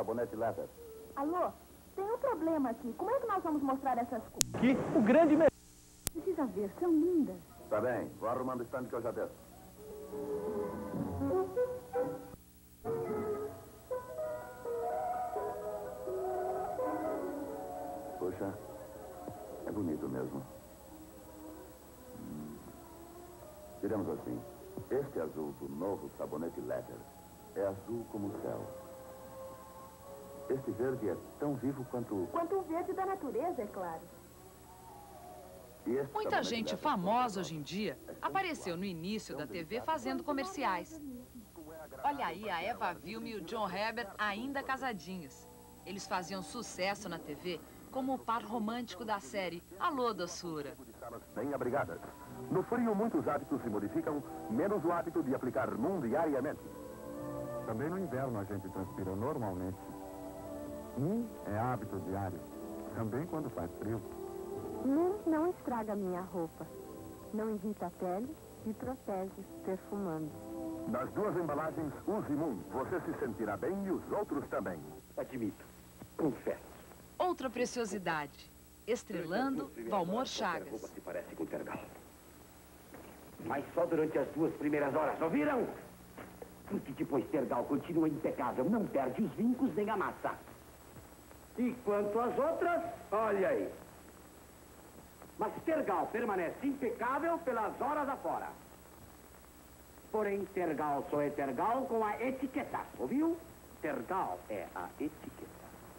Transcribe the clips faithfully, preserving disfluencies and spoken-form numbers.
Sabonete Leather. Alô? Tem um problema aqui. Como é que nós vamos mostrar essas coisas? Que o grande... Me... Precisa ver, são lindas. Tá bem, vou arrumando o stand que eu já desço. Poxa, é bonito mesmo. Hum. Digamos assim, este azul do novo Sabonete Leather é azul como o céu. Este verde é tão vivo quanto... Quanto o verde da natureza, é claro. Muita gente famosa hoje em dia apareceu no início da T V fazendo comerciais. Olha aí a Eva Vilma e o John Herbert ainda casadinhos. Eles faziam sucesso na T V como o par romântico da série Alô, Doçura. Bem abrigadas. No frio, muitos hábitos se modificam, menos o hábito de aplicar Moon diariamente. Também no inverno a gente transpira normalmente. Moon é hábito diário, também quando faz frio. Moon não estraga minha roupa, não irrita a pele e protege perfumando. Das duas embalagens, use Moon. Você se sentirá bem e os outros também. Admito, confesso. Outra preciosidade, estrelando Valmor Chagas. A roupa se parece com tergal. Mas só durante as duas primeiras horas, ouviram? Porque depois tergal continua impecável, não perde os vincos nem a massa. E quanto às outras, olha aí. Mas tergal permanece impecável pelas horas afora. Porém, tergal só é tergal com a etiqueta, ouviu? Tergal é a etiqueta.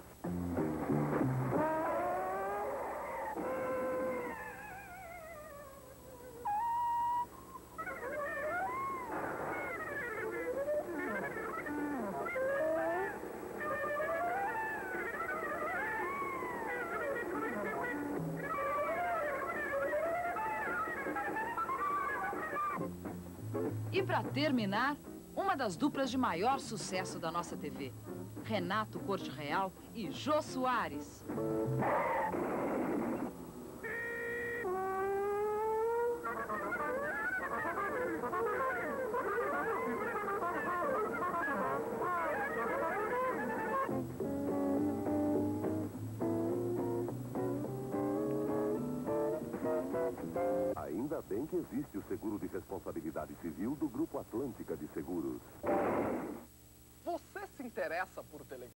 E para terminar, uma das duplas de maior sucesso da nossa T V. Renato Corte Real e Jô Soares. Ainda bem que existe o seguro de responsabilidade civil do Grupo Atlântica de Seguros. Você se interessa por televisão?